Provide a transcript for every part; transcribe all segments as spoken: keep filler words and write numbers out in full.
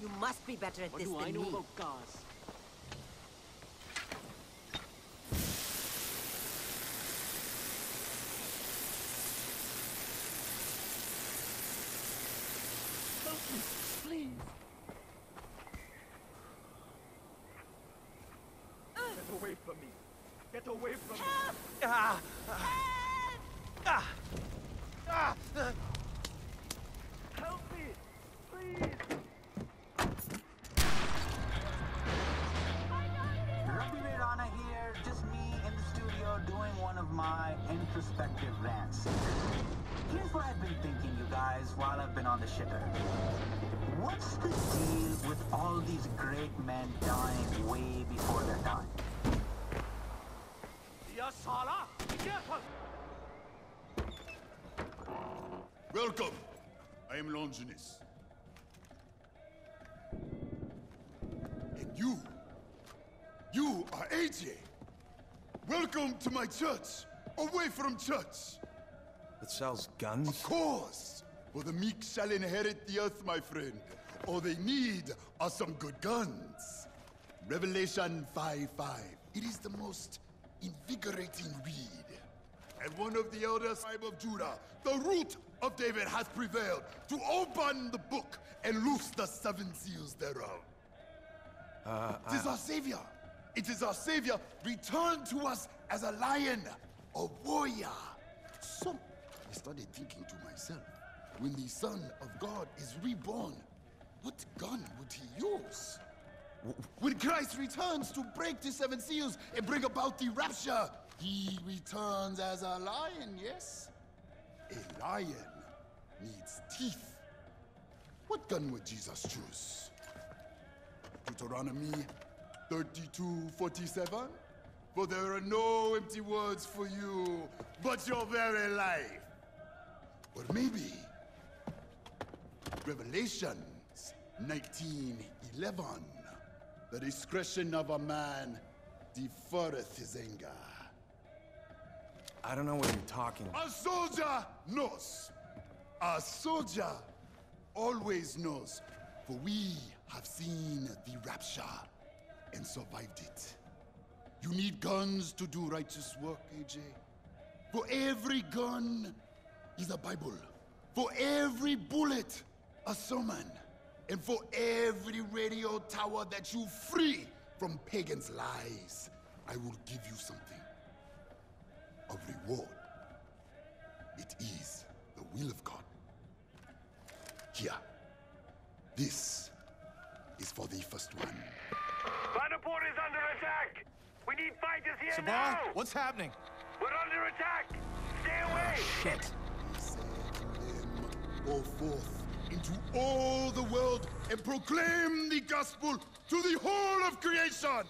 You must be better at what this do than I know me. about cars? Help me, please. Get away from me. Get away from me. Help! Ah! Help! Ah! Ah! Help me! Please! Rugby Rana here, just me in the studio doing one of my introspective rants. Here's what I've been thinking, you guys, while I've been on the shitter. What's the deal with all these great men dying way before their time? Ya Sala! Be careful! Welcome. I am Longinus. And you, you are Ajay. Welcome to my church, away from church. That sells guns? Of course. For the meek shall inherit the earth, my friend. All they need are some good guns. Revelation five five. It is the most invigorating read. And one of the elders tribe of Judah, the root of David, hath prevailed to open the book and loose the seven seals thereof. Uh, It is our Savior. It is our Savior returned to us as a lion, a warrior. So, I started thinking to myself, when the Son of God is reborn, what gun would he use? When Christ returns to break the seven seals and bring about the rapture, he returns as a lion, yes? A lion needs teeth. What gun would Jesus choose? Deuteronomy thirty-two forty-seven? For there are no empty words for you, but your very life. Or maybe Revelations nineteen eleven. The discretion of a man deferreth his anger. I don't know what you're talking about. A soldier knows. A soldier always knows. For we have seen the rapture and survived it. You need guns to do righteous work, A J. For every gun is a Bible. For every bullet, a sermon. And for every radio tower that you free from pagans' lies, I will give you something. A reward. It is the will of God. Here. This is for the first one. Vanderpoort is under attack! We need fighters here Sabal, now! what's happening? We're under attack! Stay away! Oh, shit. He said to them, go forth into all the world and proclaim the gospel to the whole of creation!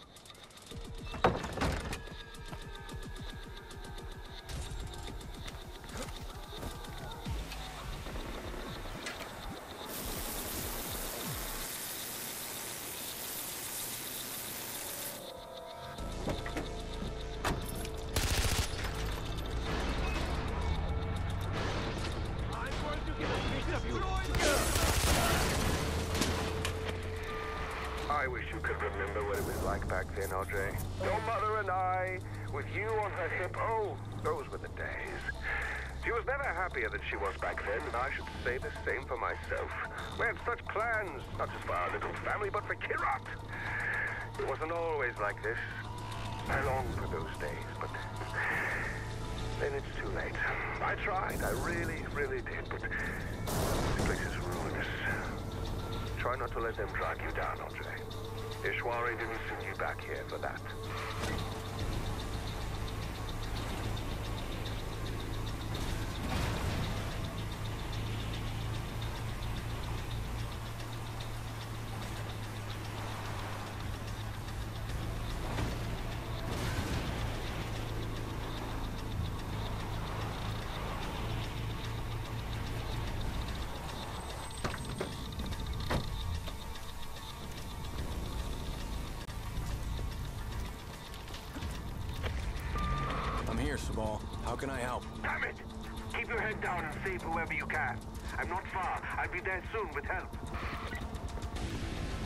I wish you could remember what it was like back then, Ajay. Your mother and I, with you on her hip, oh, those were the days. She was never happier than she was back then, and I should say the same for myself. We had such plans, not just for our little family, but for Kyrat. It wasn't always like this. I long for those days, but then it's too late. I tried, I really, really did, but this place is ruinous. Try not to let them drag you down, Ajay. Ishwari didn't send you back here for that. Sabal. How can I help? Damn it! Keep your head down and save whoever you can. I'm not far. I'll be there soon with help.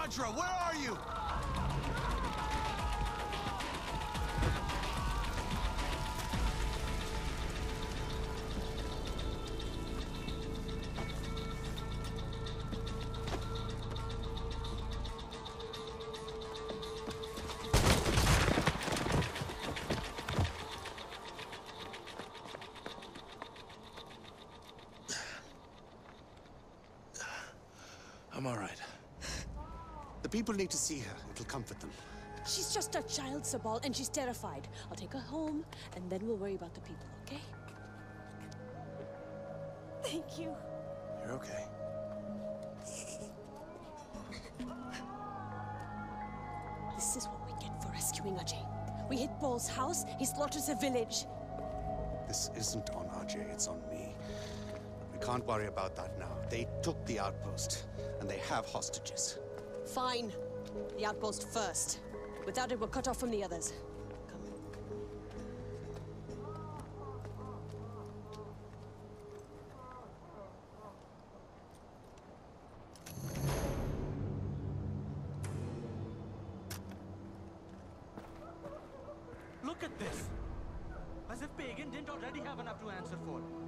Contra, where are you? I'm all right. The people need to see her. It'll comfort them. She's just a child, Sabal, and she's terrified. I'll take her home, and then we'll worry about the people, okay? Thank you. You're okay. This is what we get for rescuing Ajay. We hit Paul's house, he slaughters a village. This isn't on Ajay, it's on me. We can't worry about that now. They took the outpost, and they have hostages. Fine. The outpost first. Without it, we're cut off from the others. Come. Look at this! As if Pagan didn't already have enough to answer for.